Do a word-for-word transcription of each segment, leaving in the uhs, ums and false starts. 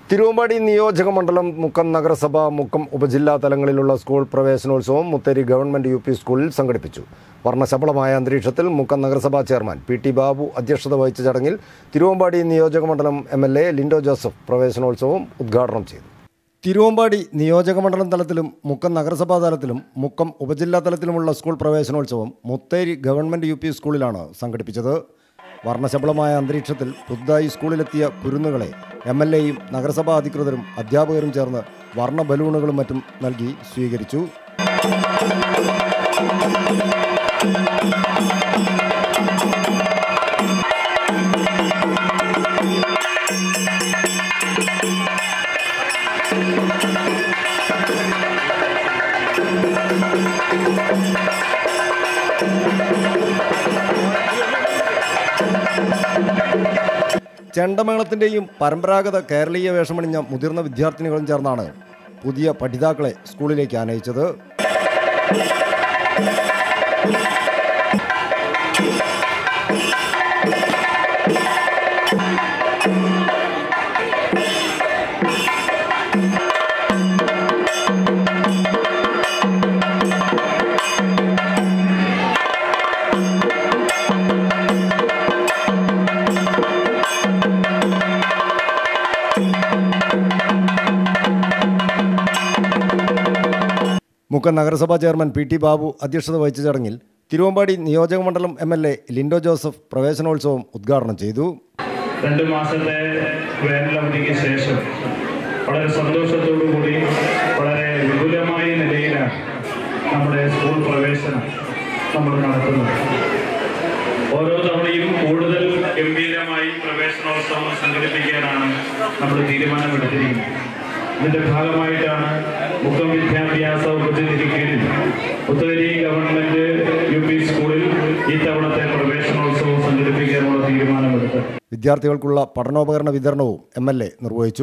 തിരുവമ്പാടി നിയോജക മണ്ഡലം മുക്കം നഗരസഭ മുക്കം ഉപജില്ലാ തലങ്ങളിലുള്ള സ്കൂൾ പ്രവേശനോത്സവം മുത്തേരി ഗവൺമെന്റ് യു പി സ്കൂളിൽ സംഘടിപ്പിച്ചു. വർണ്ണശബളമായ അന്തരീക്ഷത്തിൽ മുക്കം നഗരസഭാ ചെയർമാൻ പി ടി ബാബു അധ്യക്ഷത വഹിച്ച ചടങ്ങിൽ തിരുവമ്പാടി നിയോജക മണ്ഡലം M L A Linto Joseph പ്രവേശനോത്സവം ഉദ്ഘാടനം ചെയ്തു. തിരുവമ്പാടി നിയോജക മണ്ഡലം തലത്തിലും മുക്കം നഗരസഭാ തലത്തിലും മുക്കം ഉപജില്ലാ തലത്തിലുമുള്ള സ്കൂൾ പ്രവേശനോത്സവം മുത്തേരി ഗവൺമെന്റ് യു പി സ്കൂളിലാണ് സംഘടിപ്പിച്ചത്. വർണ്ണശബളമായ അന്തരീക്ഷത്തിൽ പുതുതായി സ്കൂളിലെത്തിയ കുരുന്നുകളെ എം എൽ എയും നഗരസഭാ അധികൃതരും അധ്യാപകരും ചേർന്ന് വർണ്ണ ബലൂണുകളും മറ്റും നൽകി സ്വീകരിച്ചു. ചെണ്ടമേളത്തിൻ്റെയും പരമ്പരാഗത കേരളീയ വേഷമണിഞ്ഞ മുതിർന്ന വിദ്യാർത്ഥിനികളും ചേർന്നാണ് പുതിയ പഠിതാക്കളെ സ്കൂളിലേക്ക് ആനയിച്ചത്. മുക്കം നഗരസഭാ ചെയർമാൻ പി ടി ബാബു അധ്യക്ഷത വഹിച്ച ചടങ്ങിൽ തിരുവമ്പാടി നിയോജക മണ്ഡലം M L A Linto Joseph പ്രവേശനോത്സവം ഉദ്ഘാടനം ചെയ്തു. രണ്ട് മാസത്തെ വേനലവധിക്ക് ശേഷം വളരെ സന്തോഷത്തോടു കൂടി വളരെ വിപുലമായ നിലയിലാണ് നമ്മുടെ സ്കൂൾ പ്രവേശനം നമ്മൾ നടത്തുന്നത്. ഓരോ തവണയും കൂടുതൽ ഗംഭീരമായി പ്രവേശനോത്സവം സംഘടിപ്പിക്കാനാണ് നമ്മൾ തീരുമാനമെടുത്തിരിക്കുന്നത്. ഇതിന്റെ ഭാഗമായിട്ടാണ് മുക്കം വിദ്യാഭ്യാസ ഉപജില്ലയ്ക്ക് കീഴിൽ മുത്തേരി ഗവൺമെന്റ് യു പി സ്കൂളിൽ ഈ തവണത്തെ പ്രവേശനോത്സവം സംഘടിപ്പിക്കാനുള്ള തീരുമാനമെടുത്തത്. വിദ്യാർത്ഥികൾക്കുള്ള പഠനോപകരണ വിതരണവും എം എൽ എ നിർവഹിച്ചു.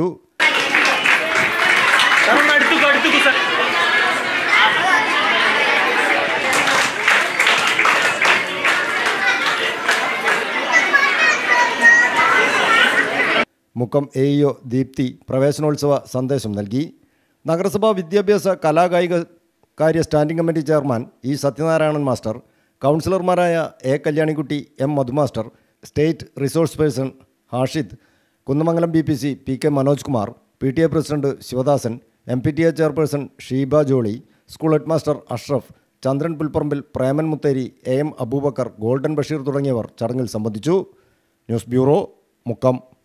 Mukkam A E O Deepthi പ്രവേശനോത്സവ സന്ദേശം നൽകി. നഗരസഭാ വിദ്യാഭ്യാസ കലാകായിക കാര്യ standing committee chairman E Sathyanarayanan master, കൗൺസിലർമാരായ A Kalyanikutty, M Madhu master, state resource person Hashid, Kunnamangalam B P C P K Manoj Kumar, P T A president Sivadasan, M P T A chairperson Sheeba Jolly, school head master Ashraf, Chandran Pulparambil, Preman Mutheri, A M Abubakar, golden Basheer തുടങ്ങിയവർ ചടങ്ങിൽ സംബന്ധിച്ചു. News bureau, Mukkam.